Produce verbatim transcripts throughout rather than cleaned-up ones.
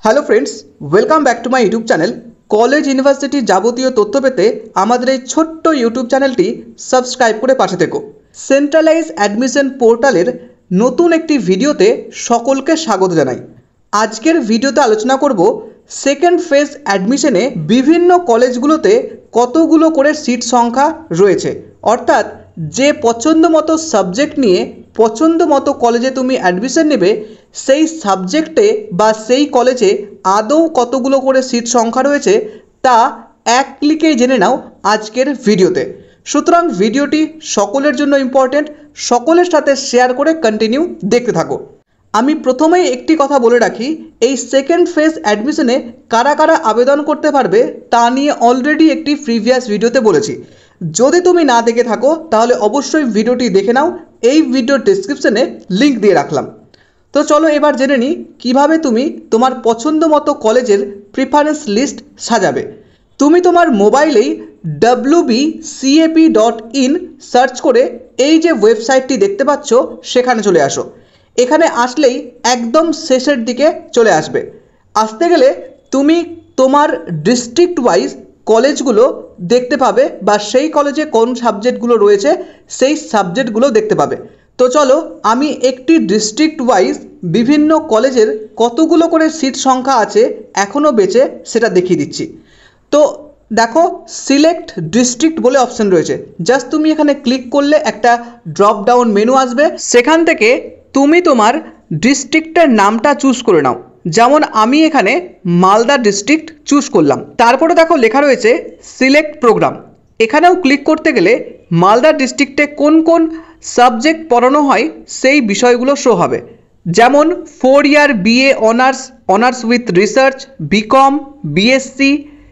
Hello friends, welcome back to my YouTube channel. College university যাবতীয় তথ্য পেতে আমাদের এই ছোট্ট ইউটিউব চ্যানেলটি সাবস্ক্রাইব করে পাশে থেকো। সেন্ট্রালাইজ অ্যাডমিশন পোর্টালের নতুন একটি ভিডিওতে সকলকে স্বাগত জানাই। আজকের ভিডিওতে আলোচনা করব সেকেন্ড ফেজ অ্যাডমিশনে বিভিন্ন কলেজগুলোতে কতগুলো করে সিট সংখ্যা রয়েছে, অর্থাৎ যে পছন্দ মতো সাবজেক্ট নিয়ে পছন্দ মতো কলেজে তুমি অ্যাডমিশন নেবে সেই সাবজেক্টে বা সেই কলেজে আদৌ কতগুলো করে সিট সংখ্যা রয়েছে তা এক ক্লিকেই জেনে নাও আজকের ভিডিওতে। সুতরাং ভিডিওটি সকলের জন্য ইম্পর্টেন্ট, সকলের সাথে শেয়ার করে কন্টিনিউ দেখতে থাকো। আমি প্রথমেই একটি কথা বলে রাখি, এই সেকেন্ড ফেজ অ্যাডমিশনে কারা কারা আবেদন করতে পারবে তা নিয়ে অলরেডি একটি প্রিভিয়াস ভিডিওতে বলেছি। যদি তুমি না দেখে থাকো তাহলে অবশ্যই ভিডিওটি দেখে নাও, এই ভিডিওর ডেসক্রিপশনে লিঙ্ক দিয়ে রাখলাম। তো চলো এবার জেনে নিই কীভাবে তুমি তোমার পছন্দ মতো কলেজের প্রিফারেন্স লিস্ট সাজাবে। তুমি তোমার মোবাইলেই W B C A P dot in search করে এই যে ওয়েবসাইটটি দেখতে পাচ্ছ সেখানে চলে আসো। এখানে আসলেই একদম শেষের দিকে চলে আসবে। আসতে গেলে তুমি তোমার ডিস্ট্রিক্ট ওয়াইজ কলেজগুলো দেখতে পাবে বা সেই কলেজে কোন সাবজেক্টগুলো রয়েছে সেই সাবজেক্টগুলো দেখতে পাবে। তো চলো আমি একটি ডিস্ট্রিক্ট ওয়াইজ বিভিন্ন কলেজের কতগুলো করে সিট সংখ্যা আছে এখনও বেঁচে সেটা দেখিয়ে দিচ্ছি। তো দেখো, সিলেক্ট ডিস্ট্রিক্ট বলে অপশন রয়েছে, জাস্ট তুমি এখানে ক্লিক করলে একটা ড্রপ ডাউন মেনু আসবে, সেখান থেকে তুমি তোমার ডিস্ট্রিক্টের নামটা চুজ করে নাও। যেমন আমি এখানে মালদা ডিস্ট্রিক্ট চুজ করলাম। তারপরে দেখো লেখা রয়েছে সিলেক্ট প্রোগ্রাম। এখানেও ক্লিক করতে গেলে মালদা ডিস্ট্রিক্টে কোন কোন সাবজেক্ট পড়ানো হয় সেই বিষয়গুলো শো হবে। যেমন four year BA honours, honours with research, BCom, BSc,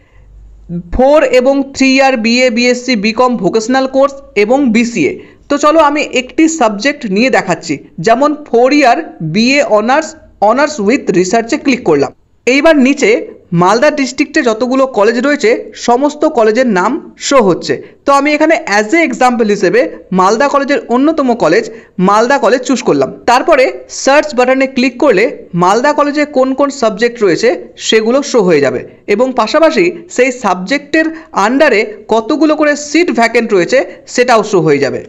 four এবং three year BA BSc BCom vocational course এবং বিসিএ। তো চলো আমি একটি সাবজেক্ট নিয়ে দেখাচ্ছি। যেমন four year BA honours, honours with রিসার্চে ক্লিক করলাম। এইবার নিচে মালদা ডিস্ট্রিক্টে যতগুলো কলেজ রয়েছে সমস্ত কলেজের নাম শো হচ্ছে। তো আমি এখানে অ্যাজ এ এক্সাম্পল হিসেবে মালদা কলেজের অন্যতম কলেজ মালদা কলেজ চুজ করলাম। তারপরে সার্চ বাটনে ক্লিক করলে মালদা কলেজে কোন কোন সাবজেক্ট রয়েছে সেগুলো শো হয়ে যাবে এবং পাশাপাশি সেই সাবজেক্টের আন্ডারে কতগুলো করে সিট ভ্যাকেন্ট রয়েছে সেটাও শো হয়ে যাবে।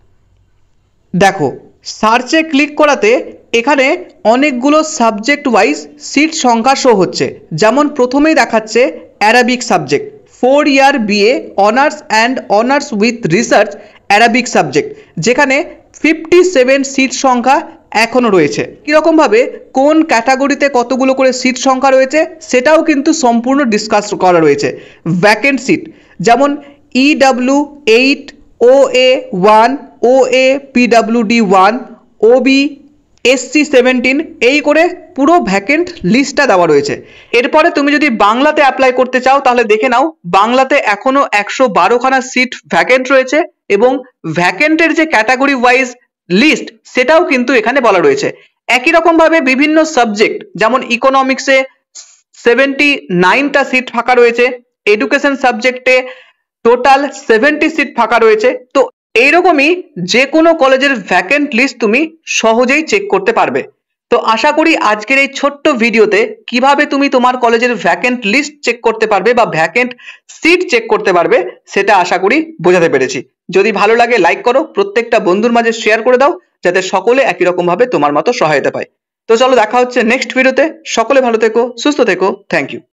দেখো, সার্চে ক্লিক করাতে এখানে অনেকগুলো সাবজেক্ট ওয়াইজ সিট সংখ্যা শো হচ্ছে। যেমন প্রথমেই দেখাচ্ছে Arabic subject, four year BA honours and honours with research Arabic subject, যেখানে ফিফটি সেভেন সিট সংখ্যা এখনও রয়েছে। কীরকমভাবে কোন ক্যাটাগরিতে কতগুলো করে সিট সংখ্যা রয়েছে সেটাও কিন্তু সম্পূর্ণ ডিসকাস করা রয়েছে। ভ্যাকেন্ট সিট যেমন E W eight, O A one, O A PW D one, OB, SC seventeen, এই করে পুরো ভ্যাকেন্ট লিস্টটা দেওয়া রয়েছে। এরপরে তুমি যদি বাংলাতে অ্যাপ্লাই করতে চাও তাহলে দেখে নাও, বাংলাতে এখনো একশো বারোখানা সিট ভ্যাকেন্ট রয়েছে এবং ভ্যাকেন্টের যে ক্যাটাগরি ওয়াইজ লিস্ট সেটাও কিন্তু এখানে বলা রয়েছে। একই রকমভাবে বিভিন্ন সাবজেক্ট যেমন ইকোনমিক্সে সেভেন্টি নাইনটা সিট ফাঁকা রয়েছে, এডুকেশন সাবজেক্টে টোটাল সেভেন্টি সিট ফাঁকা রয়েছে। তো এইরকমই যে কোনো কলেজের ভ্যাকেন্ট লিস্ট তুমি সহজেই চেক করতে পারবে। তো আশা করি আজকের এই ছোট্ট ভিডিওতে কিভাবে তুমি তোমার কলেজের ভ্যাকেন্ট লিস্ট চেক করতে পারবে বা ভ্যাকেন্ট সিট চেক করতে পারবে সেটা আশা করি বোঝাতে পেরেছি। যদি ভালো লাগে লাইক করো, প্রত্যেকটা বন্ধুর মাঝে শেয়ার করে দাও যাতে সকলে একই রকম ভাবে তোমার মতো সহায়তা পায়। তো চলো দেখা হচ্ছে নেক্সট ভিডিওতে। সকলে ভালো থেকো, সুস্থ থেকো, থ্যাংক ইউ।